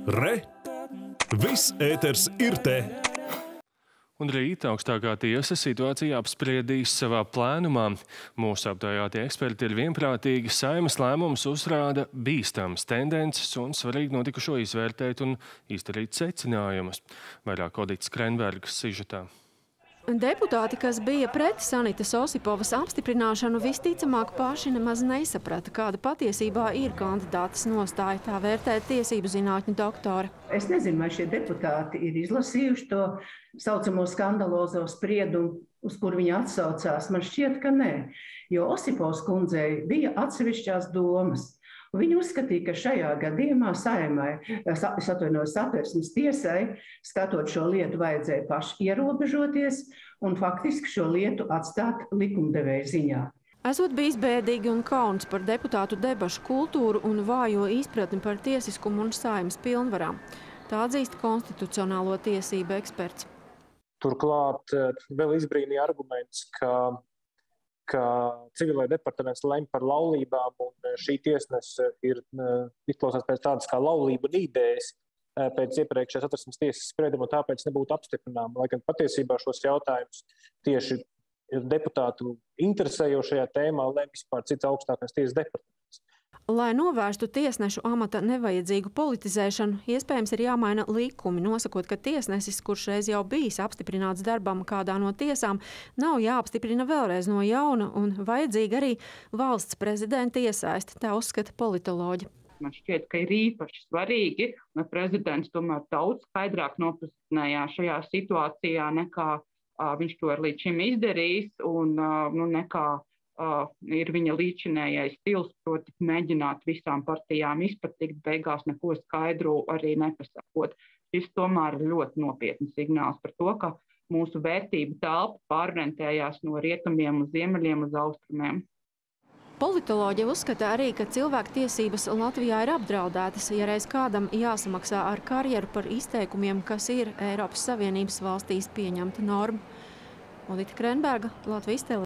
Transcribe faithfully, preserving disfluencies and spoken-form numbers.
Re! Viss ēters ir te! Un rīt augstākā tiesa situāciju apspriedīs savā plēnumā. Mūsu aptaujātie eksperti ir vienprātīgi, Saeimas lēmums uzrāda bīstamas tendences un svarīgi notikušo izvērtēt un izdarīt secinājumus. Vairāk Odītas Krenbergas sižetā. Deputāti, kas bija pret Sanitas Osipovas apstiprināšanu, visticamāk paši nemaz nesaprata, kāda patiesībā ir kandidātes nostāja, tā vērtē tiesību zinātņu doktore. Es nezinu, vai šie deputāti ir izlasījuši to saucamo skandalozo spriedumu, uz kur viņi atsaucās. Man šķiet, ka nē, jo Osipovas kundzei bija atsevišķās domas. Viņi uzskatīja, ka šajā gadījumā Saeimai, es atvainojos Satversmes tiesai, skatot šo lietu, vajadzēja paši ierobežoties un faktiski šo lietu atstāt likumdevēja ziņā. Esot bijis bēdīgi un kauns par deputātu debašu kultūru un vājo izpratni par tiesiskumu un Saeimas pilnvarām. Tā atzīst konstitucionālo tiesību eksperts. Turklāt vēl izbrīnīja arguments, ka ka civilai departaments lemj par laulībām, un šī tiesnese ir izklausās pēc tādas kā laulību nīdējas pēc iepriekšējās Satversmes tiesas sprieduma, un tāpēc nebūtu apstiprināma. Lai gan patiesībā šos jautājumus tieši deputātu interesējošajā tēmā lemj vispār cits augstākais tiesas departaments. Lai novērstu tiesnešu amata nevajadzīgu politizēšanu, iespējams ir jāmaina likumi, nosakot, ka tiesnesis, kurš reiz jau bijis apstiprināts darbam kādā no tiesām, nav jāapstiprina vēlreiz no jauna un vajadzīga arī valsts prezidenta iesaiste, tā uzskata politoloģi. Man šķiet, ka ir īpaši svarīgi, lai prezidents tomēr daudz skaidrāk nopozicionējās šajā situācijā, nekā uh, viņš to ir līdz šim izdarījis, un uh, nu, nekā Uh, ir viņa līdzinējais stils, proti mēģināt visām partijām izpatikt, beigās neko skaidru arī nepasakot. Šis tomēr ir ļoti nopietns signāls par to, ka mūsu vērtību telpa pārorientējās no rietumiem uz ziemeļiem uz austrumiem. Politoloģi uzskata arī, ka cilvēktiesības Latvijā ir apdraudētas, ja reiz kādam jāsamaksā ar karjeru par izteikumiem, kas ir Eiropas Savienības valstīs pieņemta norma. Odīta Krenberga, Latvijas televīzija.